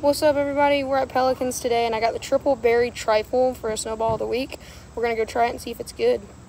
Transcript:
What's up, everybody? We're at Pelicans today, and I got the triple berry trifle for a snowball of the week. We're gonna go try it and see if it's good.